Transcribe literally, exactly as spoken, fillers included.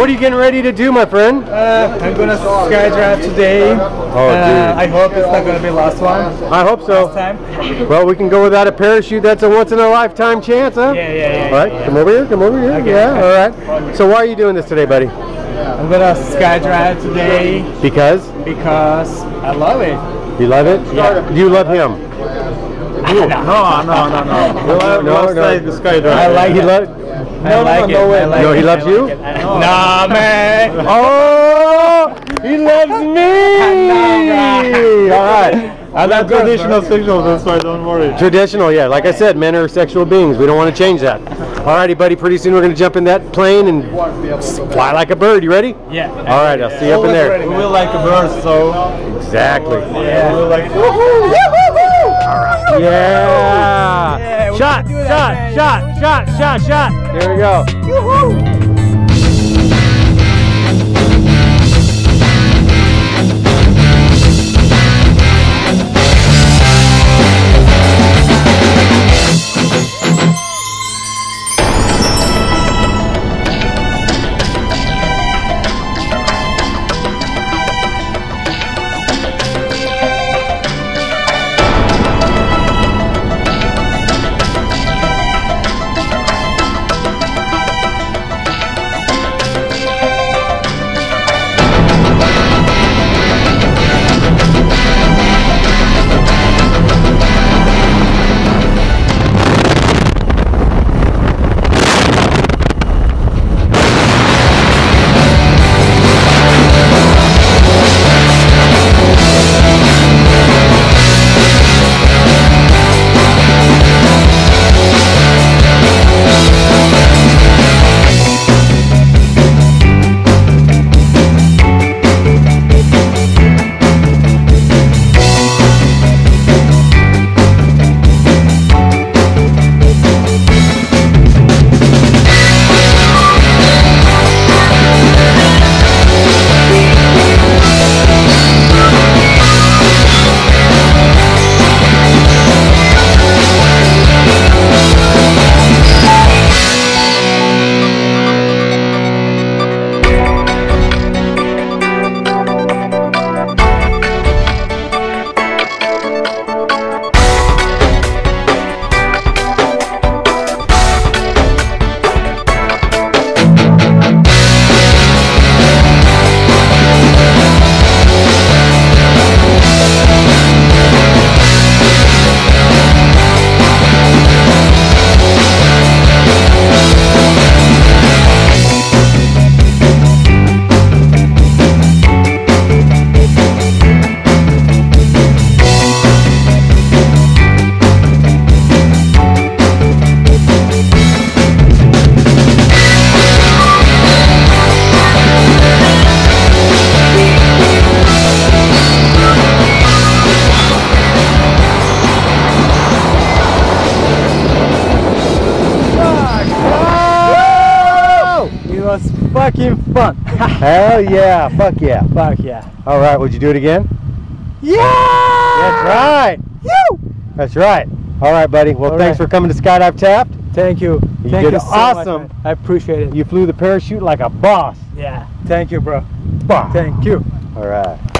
what are you getting ready to do, my friend? Uh, I'm gonna skydive today. Oh, uh, dude. I hope it's not gonna be last one. I hope so. Last time. Well, we can go without a parachute. That's a once-in-a-lifetime chance, huh? Yeah, yeah, yeah. All right, yeah, yeah. come over here, come over here. Okay. Yeah, all right. So why are you doing this today, buddy? I'm gonna skydive today Because? because I love it. You love it? Yeah. You love him? no, no, no, no, no. No, no, no. I like he it. loves. I No, like no, no, it. way. I like No, he it. loves I you? like it. I- Nah, man. Oh, he loves me. All right. I like traditional sexual, that's why don't worry. Traditional, yeah. Like I said, men are sexual beings. We don't want to change that. Alrighty, buddy. Pretty soon we're going to jump in that plane and fly like a bird. You ready? Yeah. All right, I'll see you up in there. We will like a bird, so Exactly. yeah, we will like. Yeah. Yeah, we Shot, can do that, shot, man. shot, shot, shot, shot. There we go. Fucking fun. Hell yeah. Fuck yeah. Fuck yeah. All right. Would you do it again? Yeah. That's right. You. That's right. All right, buddy. Well, All thanks right. for coming to Skydive Taft. Thank you. You Thank did you so awesome. much, man. I appreciate it. You flew the parachute like a boss. Yeah. Thank you, bro. Boss. Thank you. All right.